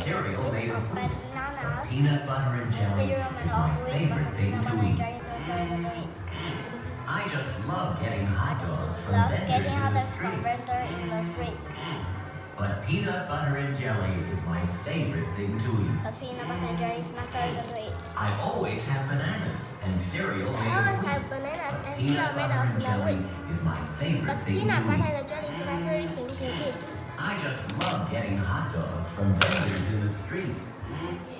cereal made of wheat. bananas. Peanut butter and jelly Cereal is made my of wheat, favorite thing peanut to butter and eat. jelly is my favorite to eat. I just love getting hot dogs from Love vendors getting in hot the dogs from street. vendor in the streets. But peanut butter and jelly is my favorite thing to eat. But peanut butter and jelly is my favorite to eat. I always have bananas and cereal I made of always wheat. have bananas and Peanut cereal made butter of and jelly wheat. is my favorite But thing peanut to butter eat. and jelly is my favorite thing to eat. I just love getting hot dogs from vendors in the street.